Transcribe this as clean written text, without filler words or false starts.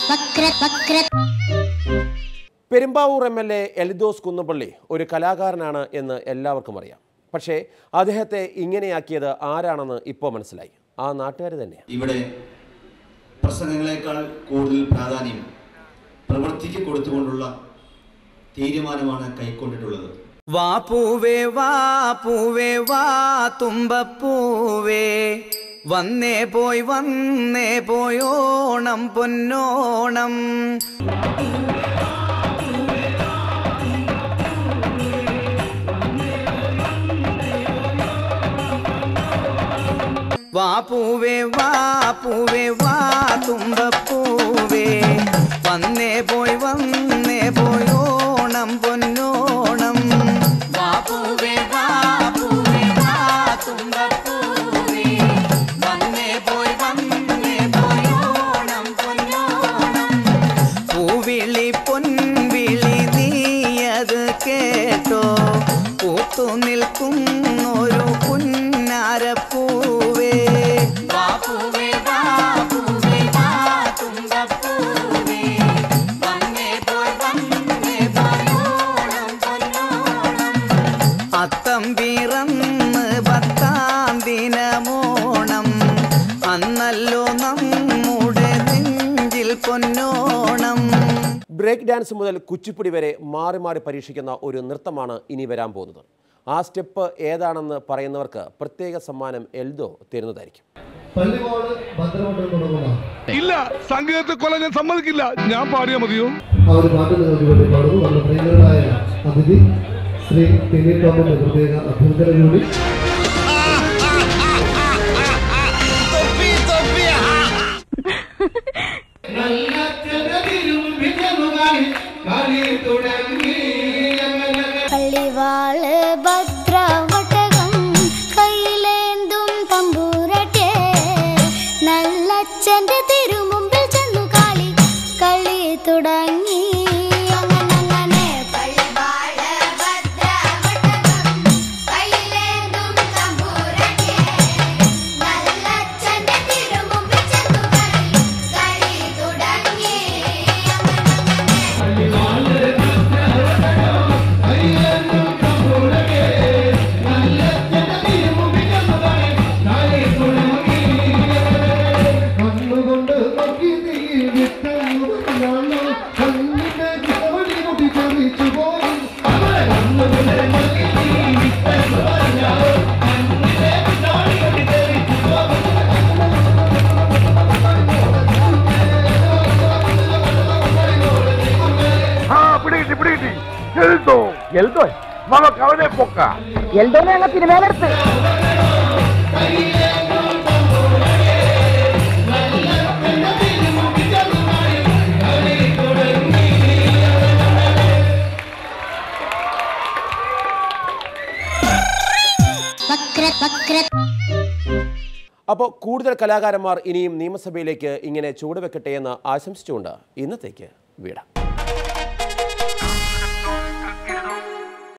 Perumbavoor MLA Eldhose Kunnappilly ഒരു കലാകാരനാണ് എന്ന് എല്ലാവർക്കും അറിയാം. പക്ഷേ അദ്ദേഹത്തെ ഇങ്ങനെയാക്കിയത് ആരാണെന്ന് ഇപ്പോൾ മനസ്സിലായി. ആ നാട്ടുകാർ തന്നെയാണ്. ഇവിടെ പ്രസംഗങ്ങളെക്കാൾ കൂടുതൽ പ്രാധാന്യം പ്രവൃത്തിക്ക് കൊടുത്തുകൊണ്ടുള്ള തീരുമാനമാണ് കൈക്കൊണ്ടിട്ടുള്ളത്. വാ പൂവേ വാ പൂവേ വാ തുമ്പപ്പൂവേ, വന്നേ പോയോണം പൊന്നോണം. വാ പൂവേ വാ തുമ്പപ്പൂവേ, വന്നേ പോയോണം പൊന്നോണം. വാ പൂവേ വാ തുമ്പപ്പൂവേ, വന്നേ പോയോണം പൊന്നോണം. പൂവിളി പൊൻവിളി നീയത് കേട്ടോ, പൂത്തു നിൽക്കും ഒരു പുന്നാരപ്പൂവേ. അത്തംപിറന്ന് 10-ാം ദിനമോണം, അന്നല്ലോ നമ്മുടെ നെഞ്ചിൽ പൊന്നോണം. ബ്രേക്ക് ഡാൻസ് മുതൽ കുച്ചിപ്പുടി വരെ മാറി മാറി പരീക്ഷിക്കുന്ന ഒരു നൃത്തമാണ് ഇനി വരാൻ പോകുന്നത്. ആ സ്റ്റെപ്പ് ഏതാണെന്ന് പറയുന്നവർക്ക് പ്രത്യേക സമ്മാനം എൽദോ തരുന്നതായിരിക്കും. ഇല്ല, സംഗീതത്തെ കൊല്ലാൻ ഞാൻ സമ്മതിക്കില്ല. ഞാൻ പാടിയാ മതിയോ? ആ ഒരു പാട്ട് നിങ്ങൾക്ക് വേണ്ടി പാടുന്നു. നമ്മുടെ പ്രിയങ്കരനായ അതിഥി ശ്രീ ടിനി ടോമിന്റെ പ്രത്യേക അഭ്യർത്ഥന കൂടി. പള്ളിവാള് ഭദ്രവട്ടകം കയ്യിലേന്തും തമ്പൂരട്ടെ, നല്ലച്ഛന്റെ തിരുമുമ്പിൽ ചെന്നു കളി തുടങ്ങി. നമുക്ക് അവനെ പൊക്കാം. എൽദോനെ അങ്ങ് തിരുമേലെടുത്ത് അപ്പോൾ കൂടുതൽ കലാകാരന്മാർ ഇനിയും നിയമസഭയിലേക്ക് ഇങ്ങനെ ചുവടുവെക്കട്ടെ എന്ന് ആശംസിച്ചുകൊണ്ട് ഇന്നത്തേക്ക് വിടാം.